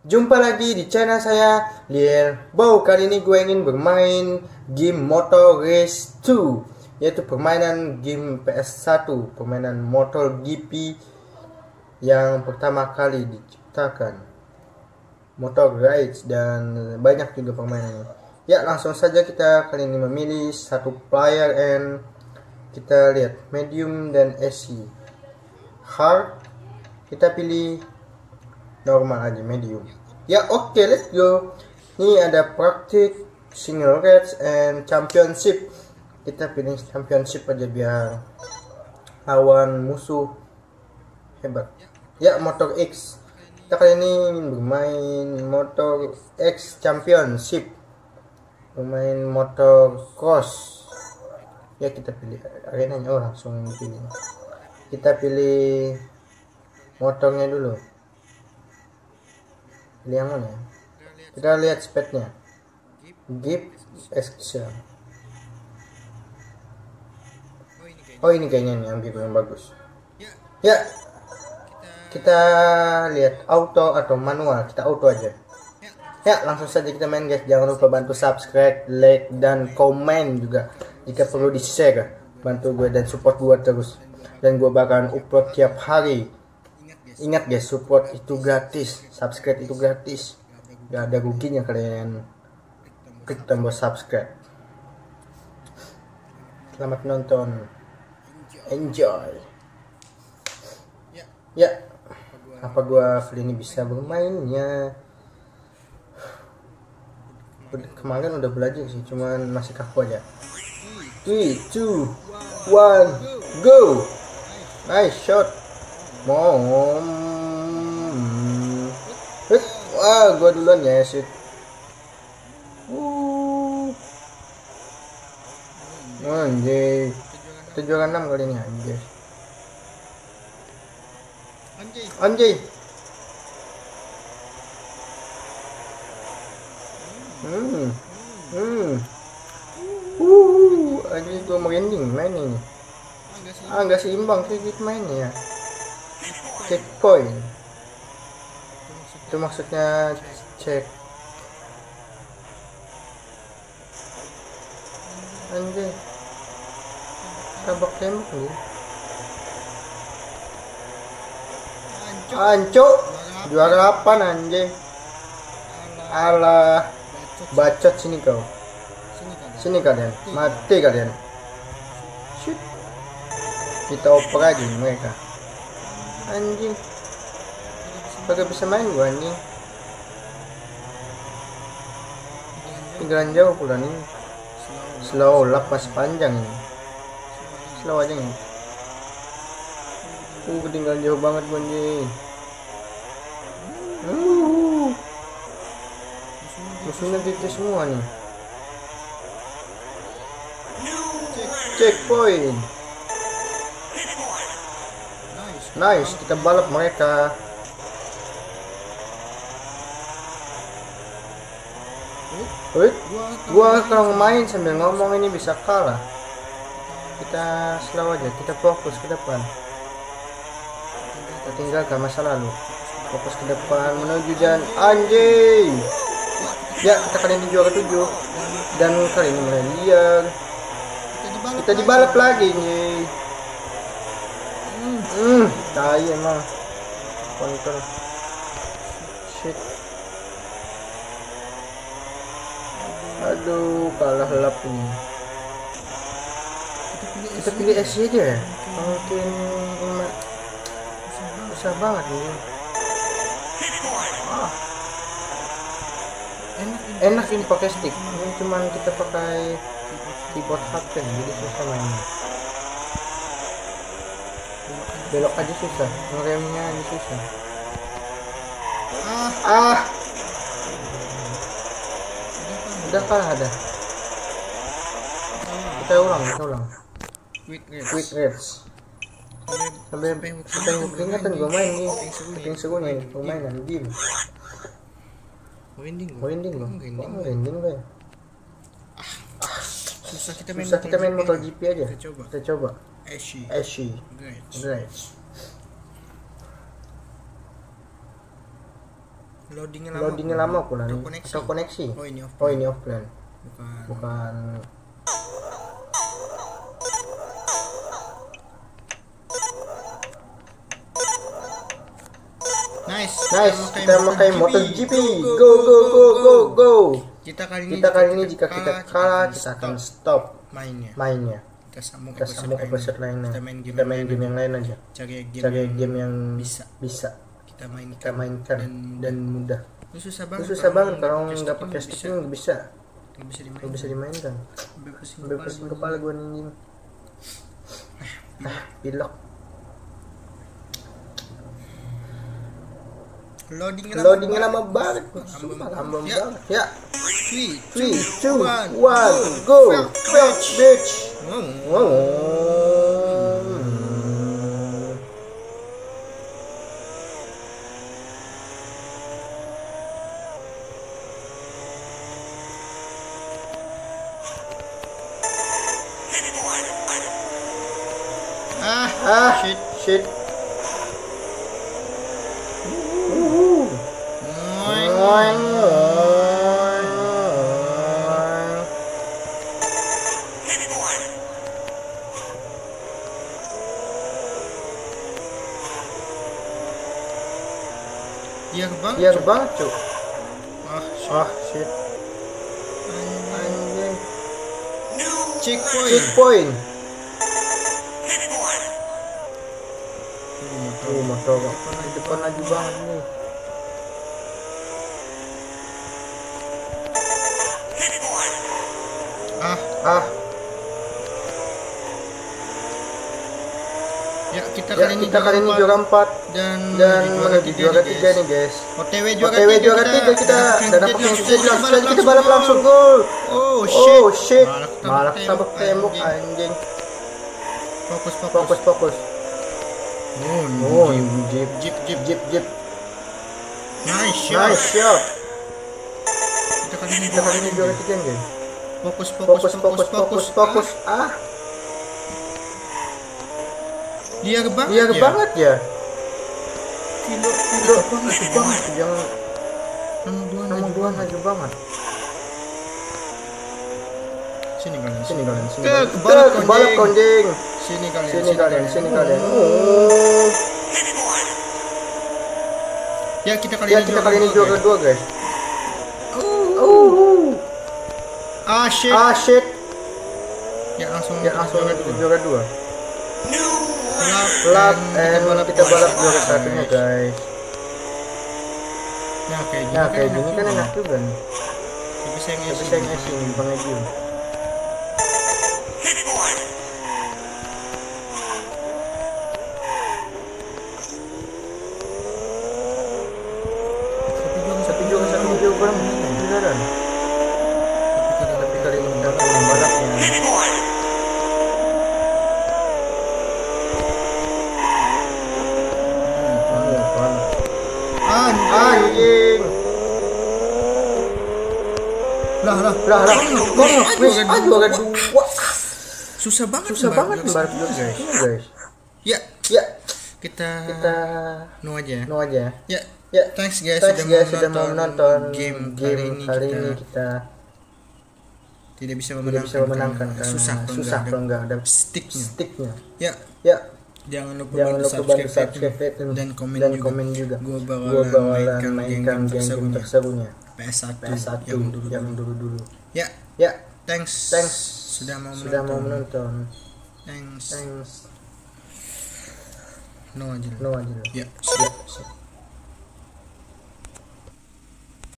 Jumpa lagi di channel saya, Liel Bow. Kali ini gue ingin bermain game Motor Race 2, yaitu permainan game PS1, permainan Motor GP yang pertama kali diciptakan, Motor Race, dan banyak juga permainannya. Ya, langsung saja kita kali ini memilih satu player, and kita lihat medium dan easy. Hard kita pilih normal aja, medium. Ya, oke, let's go. Ini ada practice, single race, and championship. Kita pilih championship aja biar lawan musuh hebat. Ya, Motor X. Kita kali ini bermain Motor X Championship, bermain motor cross. Ya, kita pilih arenanya. Oh, langsung pilih. Kita pilih motornya dulu. Pilih yang mana? Kita lihat speknya. Jeep Excel. Oh, ini kayaknya nih yang bagus. Ya, kita lihat auto atau manual. Kita auto aja. Ya, langsung saja kita main, guys. Jangan lupa bantu subscribe, like, dan komen juga. Jika perlu di share, bantu gue dan support gue terus. Dan gue bakalan upload tiap hari. Ingat guys, support itu gratis, subscribe itu gratis. Gak ada ruginya kalian klik tombol subscribe. Selamat menonton. Enjoy. Ya, apa gua kali ini bisa bermainnya? Kemarin udah belajar sih, cuman masih kaku aja. 3, 2, 1, go. Nice shot. Wah, gua duluan ya, shit. Anjay. Kita juara 6 kali ini, anjay. Anjay. Anjay, gua merinding main ini. Nggak seimbang sedikit mainnya ya. Checkpoint itu maksudnya cek. Anjay, tabak tembak nih. Ancuk, juara 8 anjay. Alah, bacot sini kau. Sini kalian, mati kalian. Shit. Kita oper aja mereka. Anjing, kagak bisa main gua anjing. Tinggalan jauh pula nih. Slow lap masih panjang ini. Slow aja nih. Ketinggalan jauh banget gua anjing. Musuhnya gitu semua nih. Checkpoint. Nice, kita balap mereka. Gua kalau main sambil ngomong ini bisa kalah. Kita slow aja, kita fokus ke depan. Kita tinggalkan masa lalu. Fokus ke depan menuju jalan. Anjing. Ya, kita kali ini juara 7. Dan kali ini mulai liar. Kita dibalap lagi nih. Tai emang kontrol. Shit. Aduh, kalah lap ini. Kita pilih SC aja ya. Mungkin susah banget ini. Enak ini pakai stick. Ini cuman kita pakai keyboard HP, jadi susah mainnya. Belok aja susah, ngeremnya aja susah. Udah kalah ada. Kita ulang. Quick race. Sampai peringatan gue main nih. Saking serunya ini permainan game. Merinding gue. Susah kita main motor GP aja. Kita coba. Ashy. Great. Loadingnya lama pula nih. Atau koneksi. Oh ini offline. Bukan. Nice. Kita pakai MotoGP. Go. Kita kali ini jika kita kalah kita akan stop mainnya. Kita sambung episode lainnya. Kita main game yang lain aja. Cari game yang bisa kita mainkan dan mudah. Susah banget kalau nggak pakai stick nggak bisa dimainkan. Bebasin kepala gua nih. Pilok. Loadingnya lama banget. Lama banget. Ya. 3, 2, 1, go. Bitch. Shit. Biar banget cuy. Shit. Anjing. Checkpoint. Motor di depan lagi banget nih. Ya kita kali ini juara 4 dan menuju juara 3 nih guys. OTW juara 3 kita dan kita balap langsung gol. Oh shit. Malah tabrak tembok anjing. Fokus. Jeep. Nice shot. Kita kali ini juara 3 guys. Fokus. Liar banget ya. Kilo banget yang nomor 2 maju banget. Sini kalian. Kebalik konjing. Sini kalian. Ya kita kali ini juara 2 guys. Shit. Ya langsung juara 2. Lap kita balap juara 1-nya guys. Nah kayak gini kan enak juga nih. Bisa ngasih Bang Egi. Satu juara beneran. Tapi kali ini kita balapnya. Anjing. Lah. Juara 2. Susah banget balap guys. Ya. Kita no aja. Ya. Thanks guys sudah mau menonton game kali ini kita tidak bisa memenangkan karena susah kalau enggak ada sticknya. Ya. Jangan lupa bantu subscribe dan komen juga. Gua bakalan mainkan game terserunya PS1 yang dulu. Ya. Thanks sudah mau menonton. Thanks. No aja. Ya, siap.